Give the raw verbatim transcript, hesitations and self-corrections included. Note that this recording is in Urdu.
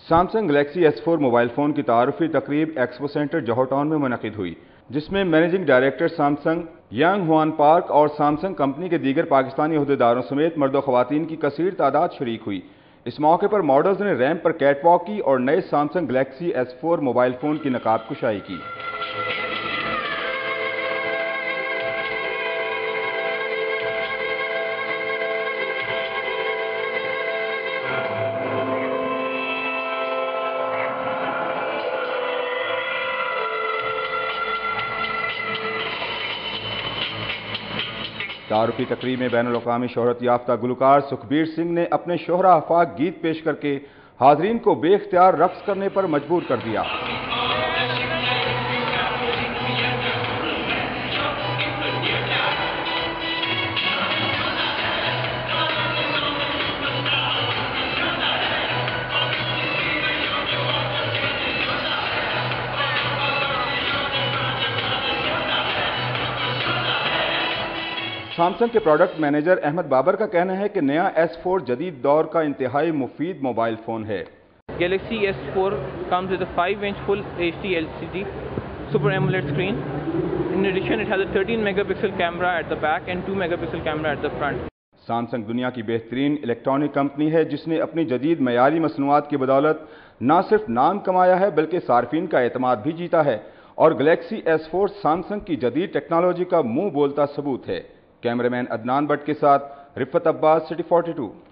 Samsung Galaxy S four mobile phone کی تعارفی تقریب ایکسپو سینٹر جوہر ٹاؤن میں منعقد ہوئی، جس میں managing director Samsung Young Hwan Park اور سامسنگ کمپنی کے دیگر پاکستانی عہدیداروں سمیت مرد و خواتین کی کثیر تعداد شریک ہوئی۔ اس موقع پر ماڈلز نے ریمپ پر کیٹ واک کی اور نئے Samsung Galaxy S four mobile phone کی نقاب کشائی کی۔ تعارفی تقریب میں بین الاقوامی شہرت یافتہ گلوکار سکھبیر سنگھ نے اپنے شہرہ آفاق گیت پیش کر کے حاضرین کو بے اختیار رقص کرنے پر مجبور کر دیا۔ سامسنگ کے پروڈکٹ مینیجر احمد بابر کا کہنا ہے کہ نیا ایس فور جدید دور کا انتہائی مفید موبائل فون ہے۔ Galaxy S four comes with a five inch full H D L C D Super AMOLED screen. In addition, it has a thirteen megapixel camera at the back and two megapixel camera at the front. Samsung دنیا کی بہترین الیکٹرانک کمپنی ہے جس نے اپنی جدید معیاری مصنوعات کی بدولت نہ صرف نام کمایا ہے بلکہ صارفین کا اعتماد بھی جیتا ہے، اور گلیکسی ایس فور سامسنگ کی جدید ٹیکنالوجی کا منہ بولتا ثبوت ہے۔ کیمرہ مین عدنان بٹ کے ساتھ رفت عباس، سٹی فورٹی ٹو۔